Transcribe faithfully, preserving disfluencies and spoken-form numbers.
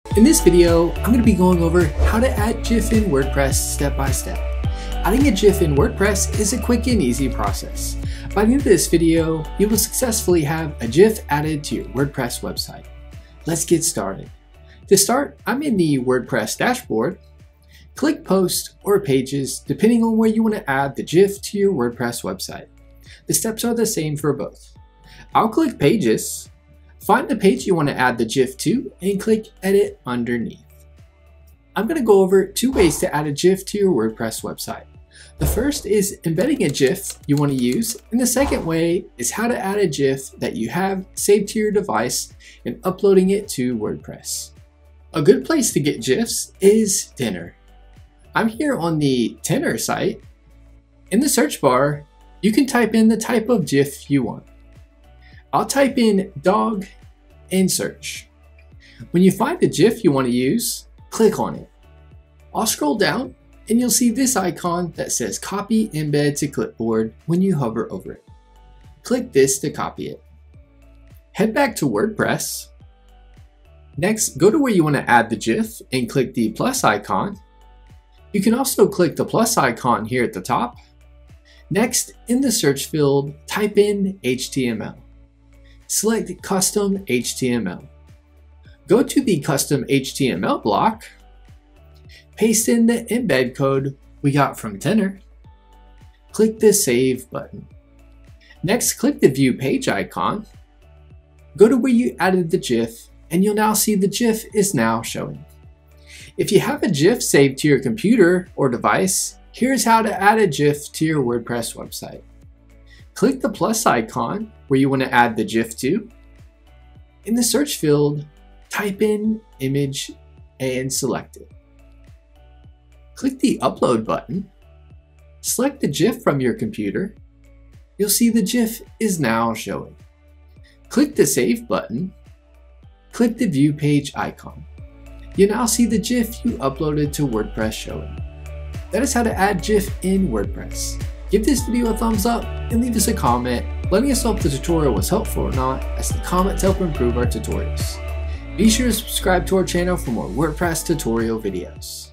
In this video, I'm going to be going over how to add GIF in WordPress step by step. Adding a GIF in WordPress is a quick and easy process. By the end of this video, you will successfully have a GIF added to your WordPress website. Let's get started. To start, I'm in the WordPress dashboard. Click Post or Pages depending on where you want to add the GIF to your WordPress website. The steps are the same for both. I'll click Pages. Find the page you want to add the GIF to and click Edit underneath. I'm going to go over two ways to add a GIF to your WordPress website. The first is embedding a GIF you want to use, and the second way is how to add a GIF that you have saved to your device and uploading it to WordPress. A good place to get GIFs is Tenor. I'm here on the Tenor site. In the search bar, you can type in the type of GIF you want. I'll type in dog and search. When you find the GIF you want to use, click on it. I'll scroll down and you'll see this icon that says Copy Embed to Clipboard when you hover over it. Click this to copy it. Head back to WordPress. Next, go to where you want to add the GIF and click the plus icon. You can also click the plus icon here at the top. Next, in the search field, type in H T M L. Select Custom H T M L. Go to the Custom H T M L block. Paste in the embed code we got from Tenor. Click the Save button. Next, click the View Page icon. Go to where you added the GIF, and you'll now see the GIF is now showing. If you have a GIF saved to your computer or device, here's how to add a GIF to your WordPress website. Click the plus icon where you want to add the GIF to. In the search field, type in image and select it. Click the upload button. Select the GIF from your computer. You'll see the GIF is now showing. Click the save button. Click the view page icon. You now see the GIF you uploaded to WordPress showing. That is how to add GIF in WordPress. Give this video a thumbs up and leave us a comment letting us know if the tutorial was helpful or not, as the comments help improve our tutorials. Be sure to subscribe to our channel for more WordPress tutorial videos.